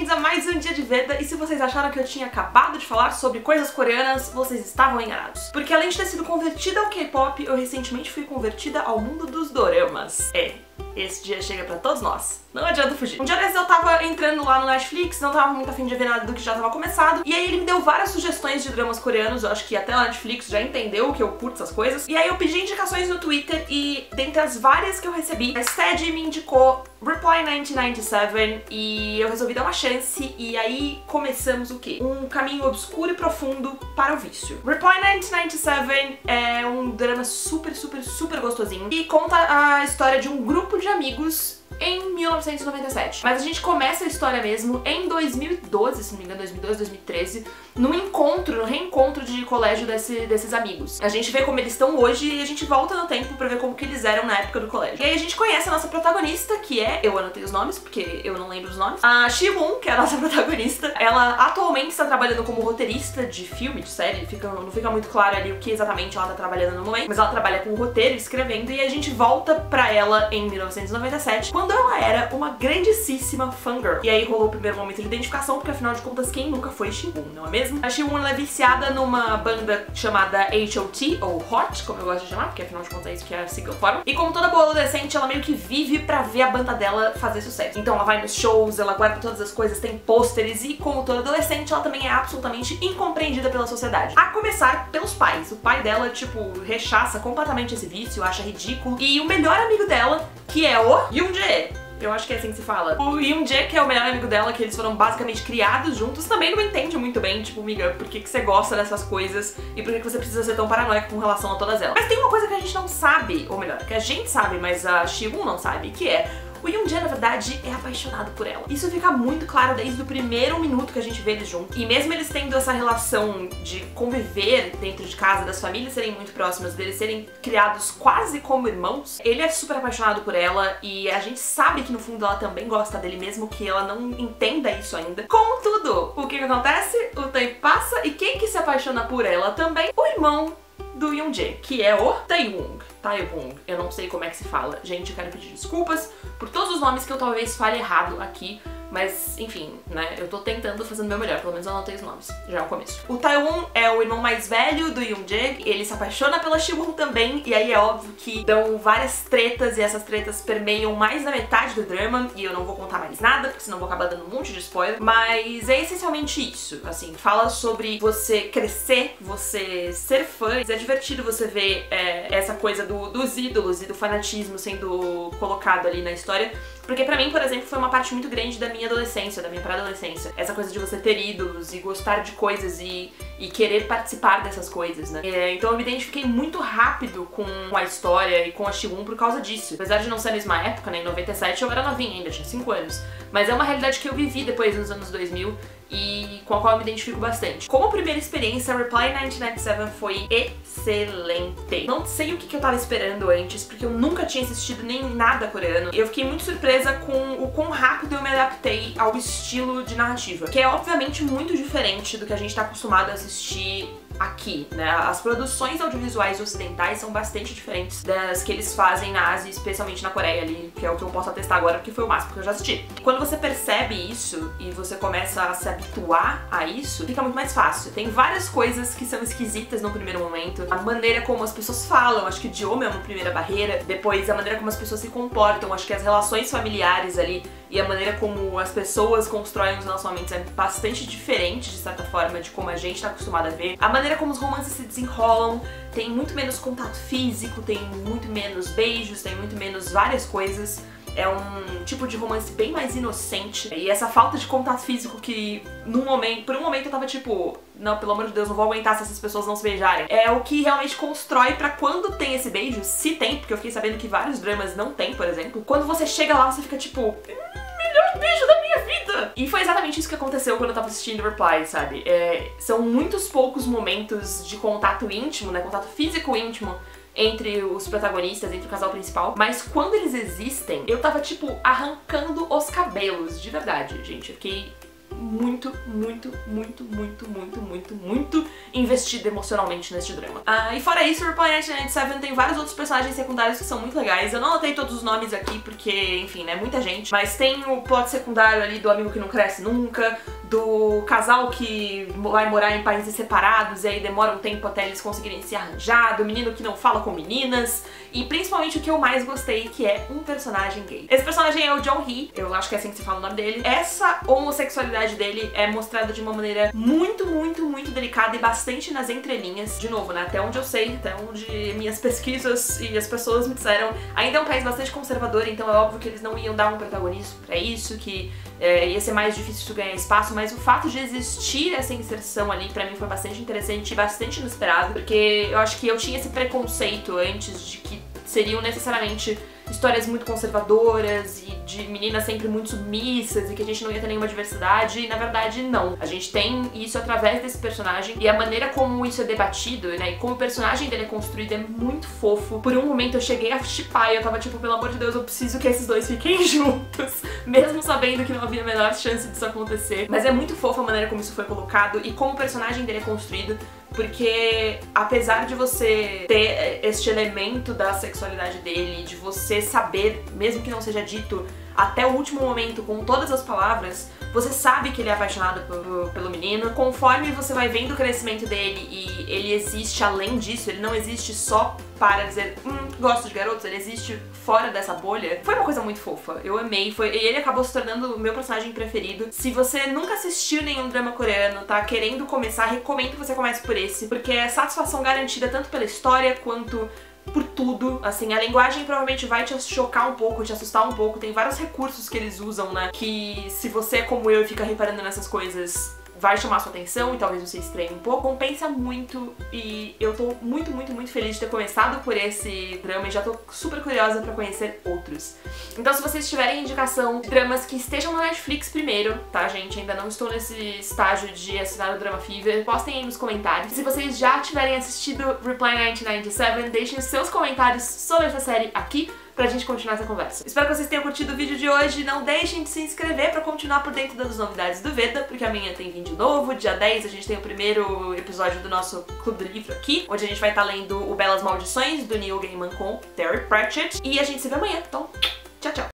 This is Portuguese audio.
bem-vindos a mais um Dia de Veda, e se vocês acharam que eu tinha acabado de falar sobre coisas coreanas, vocês estavam enganados. Porque além de ter sido convertida ao K-pop, eu recentemente fui convertida ao mundo dos doramas. Esse dia chega pra todos nós. Não adianta fugir. Um dia desses eu tava entrando lá no Netflix, não tava muito afim de ver nada do que já tava começado, e aí ele me deu várias sugestões de dramas coreanos. Eu acho que até a Netflix já entendeu que eu curto essas coisas. E aí eu pedi indicações no Twitter, e dentre as várias que eu recebi, a Steady me indicou Reply 1997, e eu resolvi dar uma chance, e aí começamos o quê? Um caminho obscuro e profundo para o vício. Reply 1997 é um drama super gostosinho, e conta a história de um grupo de amigos em 1997. Mas a gente começa a história mesmo em 2012, se não me engano, 2012, 2013, no reencontro de colégio desses amigos. A gente vê como eles estão hoje e a gente volta no tempo pra ver como que eles eram na época do colégio. E aí a gente conhece a nossa protagonista, que é, eu anotei os nomes, porque eu não lembro os nomes, a Siwon, que é a nossa protagonista. Ela atualmente está trabalhando como roteirista de filme, de série, não fica muito claro ali o que exatamente ela tá trabalhando no momento, mas ela trabalha com roteiro, escrevendo, e a gente volta pra ela em 1997, quando ela era uma grandíssima fangirl. E aí rolou o primeiro momento de identificação, porque afinal de contas, quem nunca foi Siwon, não é mesmo? A Siwon é viciada numa banda chamada H.O.T, ou HOT, como eu gosto de chamar, porque afinal de contas é isso que a sigla forma. E como toda boa adolescente, ela meio que vive pra ver a banda dela fazer sucesso. Então ela vai nos shows, ela guarda todas as coisas, tem pôsteres, e como toda adolescente, ela também é absolutamente incompreendida pela sociedade. A começar pelos pais. O pai dela, tipo, rechaça completamente esse vício, acha ridículo. E o melhor amigo dela, que é o Yoonjae. Eu acho que é assim que se fala. O Yoonjae, que é o melhor amigo dela, que eles foram basicamente criados juntos, também não entende muito bem, tipo, amiga, por que você gosta dessas coisas e por que você precisa ser tão paranoica com relação a todas elas. Mas tem uma coisa que a gente não sabe, ou melhor, que a gente sabe, mas a Siwon não sabe, que é: o Yoonjae, na verdade, é apaixonado por ela. Isso fica muito claro desde o primeiro minuto que a gente vê eles juntos. E mesmo eles tendo essa relação de conviver dentro de casa, das famílias serem muito próximas, deles serem criados quase como irmãos, ele é super apaixonado por ela, e a gente sabe que no fundo ela também gosta dele, mesmo que ela não entenda isso ainda. Contudo, o que acontece? O tempo passa, e quem que se apaixona por ela também? O irmão do Yoonjae, que é o Taewon. Eu não sei como é que se fala. Gente, eu quero pedir desculpas por todos os nomes que eu talvez fale errado aqui, mas enfim, né, eu tô tentando fazer o meu melhor, pelo menos eu anotei os nomes, já é o começo. O Taewon é o irmão mais velho do Yoonjae, ele se apaixona pela Siwon também, e aí é óbvio que dão várias tretas, e essas tretas permeiam mais da metade do drama, e eu não vou contar mais nada, porque senão vou acabar dando um monte de spoiler, mas é essencialmente isso, assim, fala sobre você crescer, você ser fã. É divertido você ver essa coisa dos ídolos e do fanatismo sendo colocado ali na história, porque pra mim, por exemplo, foi uma parte muito grande da minha adolescência, da minha pré-adolescência. Essa coisa de você ter ídolos e gostar de coisas e querer participar dessas coisas, né? Então eu me identifiquei muito rápido com a história e com a Siwon por causa disso. Apesar de não ser na mesma época, né? Em 97 eu era novinha ainda, tinha 5 anos. Mas é uma realidade que eu vivi depois nos anos 2000 e com a qual eu me identifico bastante. Como primeira experiência, Reply 1997 foi excelente. Não sei o que eu tava esperando antes, porque eu nunca tinha assistido nem nada coreano. Eu fiquei muito surpresa com o quão rápido eu me adaptei ao estilo de narrativa, que é obviamente muito diferente do que a gente tá acostumado a assistir aqui, né? As produções audiovisuais ocidentais são bastante diferentes das que eles fazem na Ásia, especialmente na Coreia ali, que é o que eu posso atestar agora, porque foi o máximo que eu já assisti. Quando você percebe isso e você começa a se habituar a isso, fica muito mais fácil. Tem várias coisas que são esquisitas no primeiro momento. A maneira como as pessoas falam, acho que o idioma é uma primeira barreira. Depois, a maneira como as pessoas se comportam, acho que as relações familiares ali e a maneira como as pessoas constroem os relacionamentos é bastante diferente, de certa forma, de como a gente tá acostumado a ver. A maneira como os romances se desenrolam, tem muito menos contato físico, tem muito menos beijos, tem muito menos várias coisas. É um tipo de romance bem mais inocente. E essa falta de contato físico que, por um momento eu tava tipo, não, pelo amor de Deus, não vou aguentar se essas pessoas não se beijarem. É o que realmente constrói pra quando tem esse beijo, se tem, porque eu fiquei sabendo que vários dramas não tem, por exemplo. Quando você chega lá, você fica tipo, melhor beijo da minha vida! E foi exatamente isso que aconteceu quando eu tava assistindo Reply, sabe? São muitos poucos momentos de contato íntimo, né? Contato físico íntimo entre os protagonistas, entre o casal principal, mas quando eles existem, eu tava, tipo, arrancando os cabelos, de verdade, gente. Eu fiquei muito investida emocionalmente neste drama. E fora isso, RuPaul 1997 tem vários outros personagens secundários que são muito legais. Eu não anotei todos os nomes aqui porque, enfim, né, muita gente. Mas tem o plot secundário ali do amigo que não cresce nunca, do casal que vai morar em países separados e aí demora um tempo até eles conseguirem se arranjar, do menino que não fala com meninas, e principalmente o que eu mais gostei, que é um personagem gay. Esse personagem é o John Hee, eu acho que é assim que se fala o nome dele. Essa homossexualidade dele é mostrada de uma maneira muito delicada e bastante nas entrelinhas. De novo, né, até onde eu sei, até onde minhas pesquisas e as pessoas me disseram, ainda é um país bastante conservador, então é óbvio que eles não iam dar um protagonismo pra isso, que ia ser mais difícil ganhar espaço, mas o fato de existir essa inserção ali pra mim foi bastante interessante e bastante inesperado, porque eu acho que eu tinha esse preconceito antes de que seriam necessariamente histórias muito conservadoras e de meninas sempre muito submissas e que a gente não ia ter nenhuma diversidade, e na verdade não. A gente tem isso através desse personagem, e a maneira como isso é debatido, né, e como o personagem dele é construído é muito fofo. Por um momento eu cheguei a shippar e eu tava tipo, pelo amor de Deus, eu preciso que esses dois fiquem juntos, mesmo sabendo que não havia a menor chance disso acontecer. Mas é muito fofo a maneira como isso foi colocado e como o personagem dele é construído, porque apesar de você ter este elemento da sexualidade dele, de você saber, mesmo que não seja dito até o último momento com todas as palavras, você sabe que ele é apaixonado pelo menino. Conforme você vai vendo o crescimento dele e ele existe além disso, ele não existe só para dizer, gosto de garotos, ele existe fora dessa bolha. Foi uma coisa muito fofa, eu amei, e ele acabou se tornando o meu personagem preferido. Se você nunca assistiu nenhum drama coreano, tá querendo começar, recomendo que você comece por esse, porque é satisfação garantida tanto pela história quanto por tudo. Assim, a linguagem provavelmente vai te chocar um pouco, te assustar um pouco, tem vários recursos que eles usam, né, que se você, como eu, fica reparando nessas coisas, vai chamar sua atenção e talvez você estranhe um pouco. Compensa muito, e eu tô muito feliz de ter começado por esse drama e já tô super curiosa pra conhecer outros. Então se vocês tiverem indicação de dramas que estejam na Netflix primeiro, tá gente, ainda não estou nesse estágio de assinar o Drama Fever, postem aí nos comentários. Se vocês já tiverem assistido Reply 1997, deixem os seus comentários sobre essa série aqui pra gente continuar essa conversa. Espero que vocês tenham curtido o vídeo de hoje. Não deixem de se inscrever pra continuar por dentro das novidades do Veda, porque amanhã tem vídeo novo. Dia 10 a gente tem o primeiro episódio do nosso Clube do Livro aqui, onde a gente vai estar lendo o Belas Maldições, do Neil Gaiman com Terry Pratchett. E a gente se vê amanhã, então tchau, tchau!